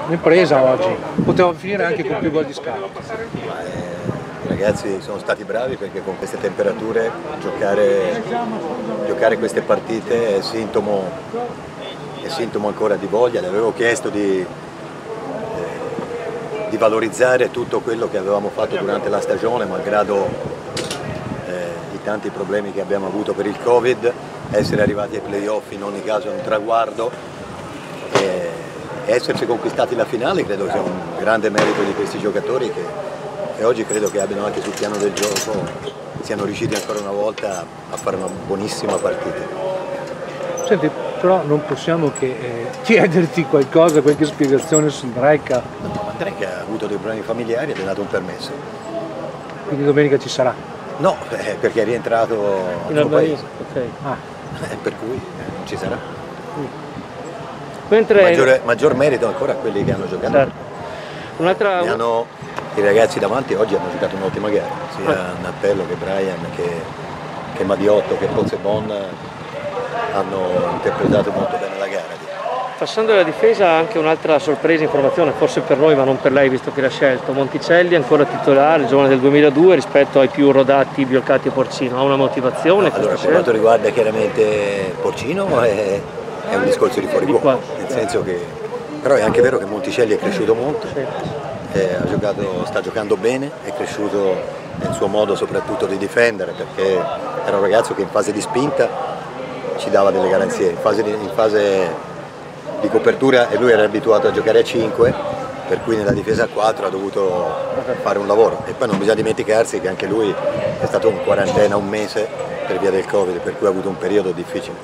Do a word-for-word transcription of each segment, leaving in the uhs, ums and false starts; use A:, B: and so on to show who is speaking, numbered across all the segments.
A: un'impresa oggi, poteva finire anche con più gol di scarto.
B: Ma, eh, I ragazzi sono stati bravi perché con queste temperature giocare, giocare queste partite è sintomo, è sintomo ancora di voglia. Le avevo chiesto di, eh, di valorizzare tutto quello che avevamo fatto durante la stagione, malgrado eh, i tanti problemi che abbiamo avuto per il Covid. Essere arrivati ai playoff in ogni caso è un traguardo e esserci conquistati la finale credo sia un grande merito di questi giocatori che, che oggi credo che abbiano anche sul piano del gioco siano riusciti ancora una volta a fare una buonissima partita.
A: Senti, però non possiamo che eh, chiederti qualcosa, qualche spiegazione sul Dreca.
B: No, Dreca ha avuto dei problemi familiari ed è dato un permesso.
A: Quindi domenica ci sarà?
B: No, eh, perché è rientrato
A: in
B: al suo
A: Albania.
B: paese.
A: Okay. Ah.
B: Per cui eh, non ci sarà.
C: Mentre...
B: Maggiore, maggior merito ancora a quelli che hanno giocato.
C: Certo. Un'altra...
B: Hanno, I ragazzi davanti oggi hanno giocato un'ottima gara, sia
C: ah.
B: Nappello che Brian che, che Madiotto che Pozzebon hanno interpretato molto bene la gara.
C: Passando alla difesa, anche un'altra sorpresa informazione, forse per noi ma non per lei visto che l'ha scelto. Monticelli ancora titolare, giovane del duemiladue rispetto ai più rodati Biolcati e Porcino, ha una motivazione?
B: No, allora per quanto riguarda chiaramente Porcino è, è un discorso di fuori gioco, nel senso che però è anche vero che Monticelli è cresciuto molto, sì. eh, ha giocato, sta giocando bene, è cresciuto nel suo modo soprattutto di difendere perché era un ragazzo che in fase di spinta ci dava delle garanzie, in fase di, in fase di copertura e lui era abituato a giocare a cinque, per cui nella difesa a quattro ha dovuto fare un lavoro e poi non bisogna dimenticarsi che anche lui è stato in quarantena un mese per via del Covid, per cui ha avuto un periodo difficile.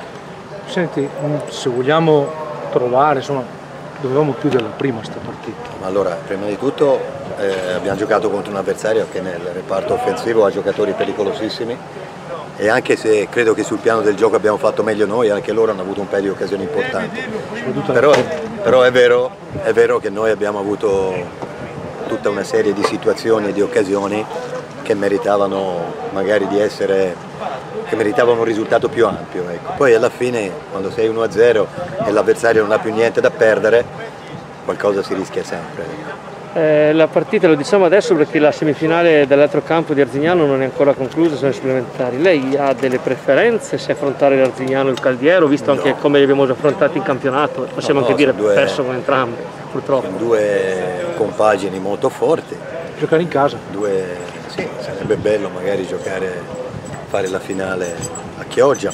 A: Senti, se vogliamo trovare, insomma, dovevamo chiudere la prima sta partita.
B: Allora, prima di tutto eh, abbiamo giocato contro un avversario che nel reparto offensivo ha giocatori pericolosissimi e anche se credo che sul piano del gioco abbiamo fatto meglio noi, anche loro hanno avuto un paio di occasioni importanti. Però, però è, vero, è vero che noi abbiamo avuto tutta una serie di situazioni e di occasioni che meritavano magari di essere, che meritavano un risultato più ampio. Ecco. Poi alla fine quando sei uno a zero e l'avversario non ha più niente da perdere, qualcosa si rischia sempre.
C: Eh, la partita lo diciamo adesso perché la semifinale dell'altro campo di Arzignano non è ancora conclusa, sono i supplementari. Lei ha delle preferenze se affrontare l'Arzignano o il Caldiero, visto no. anche come li abbiamo già affrontati in campionato? Possiamo no, no, anche dire due, perso con entrambi, purtroppo.
B: Sono due compagini molto forti.
A: Giocare in casa?
B: Due, sì, sarebbe bello magari giocare, fare la finale a Chioggia.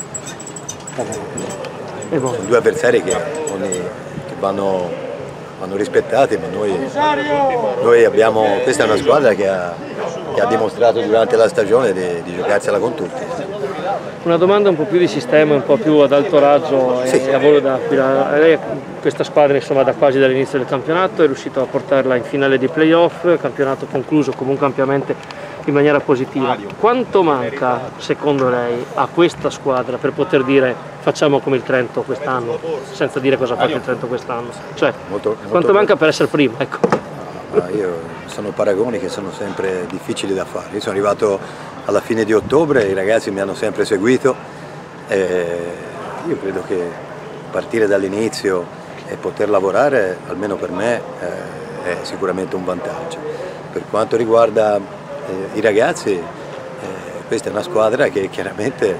B: Ma... Eh, sono due avversari che, ogni, che vanno... vanno rispettati, ma noi, noi abbiamo, questa è una squadra che ha, che ha dimostrato durante la stagione di, di giocarsela con tutti.
C: Una domanda un po' più di sistema, un po' più ad alto raggio e sì. a volo d'acqua. Lei questa squadra insomma da quasi dall'inizio del campionato è riuscito a portarla in finale di playoff, campionato concluso comunque ampiamente in maniera positiva. Quanto manca secondo lei a questa squadra per poter dire facciamo come il Trento quest'anno, senza dire cosa ha fatto il Trento quest'anno? Cioè, molto, molto quanto manca per essere prima? Ecco.
B: Ah, io sono paragoni che sono sempre difficili da fare. Io sono arrivato alla fine di ottobre, i ragazzi mi hanno sempre seguito e io credo che partire dall'inizio e poter lavorare, almeno per me, eh, è sicuramente un vantaggio. Per quanto riguarda eh, i ragazzi, eh, questa è una squadra che chiaramente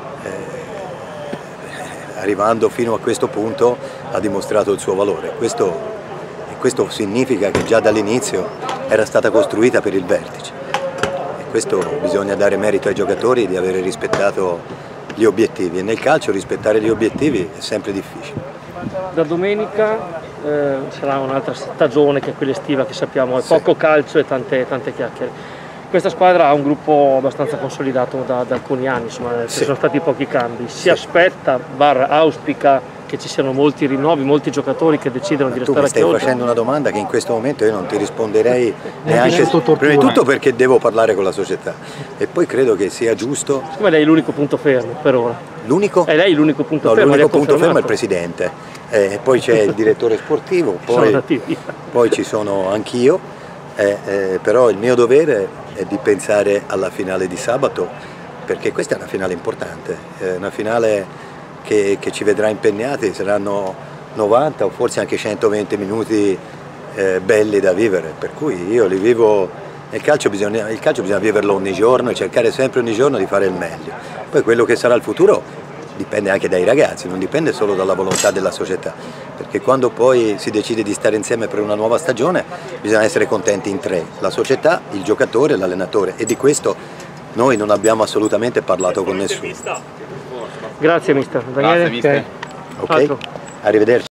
B: arrivando fino a questo punto ha dimostrato il suo valore. Questo, questo significa che già dall'inizio era stata costruita per il vertice e questo bisogna dare merito ai giocatori di aver rispettato gli obiettivi e nel calcio rispettare gli obiettivi è sempre difficile.
C: Da domenica eh, sarà un'altra stagione che è quella estiva che sappiamo, è poco calcio e tante, tante chiacchiere. Questa squadra ha un gruppo abbastanza consolidato da, da alcuni anni, insomma, ci sì. sono stati pochi cambi. Si sì. aspetta, barra auspica che ci siano molti rinnovi, molti giocatori che decidono Ma di restare a Chioggia.
B: Tu mi stai facendo una domanda che in questo momento io non ti risponderei neanche, prima di tutto perché devo parlare con la società e poi credo che sia giusto.
C: Come lei è l'unico punto fermo per ora?
B: L'unico?
C: È lei l'unico punto
B: no,
C: fermo?
B: L'unico punto fermo è il presidente, eh, poi c'è il direttore sportivo, poi, poi ci sono anch'io, eh, eh, però il mio dovere è di pensare alla finale di sabato perché questa è una finale importante, è una finale che, che ci vedrà impegnati, saranno novanta o forse anche centoventi minuti eh, belli da vivere, per cui io li vivo, nel calcio bisogna, il calcio bisogna viverlo ogni giorno e cercare sempre ogni giorno di fare il meglio. Poi quello che sarà il futuro dipende anche dai ragazzi, non dipende solo dalla volontà della società, perché quando poi si decide di stare insieme per una nuova stagione bisogna essere contenti in tre, la società, il giocatore e l'allenatore, e di questo noi non abbiamo assolutamente parlato con nessuno.
C: Grazie mister. Daniele?
D: Grazie mister.
B: Ok, arrivederci.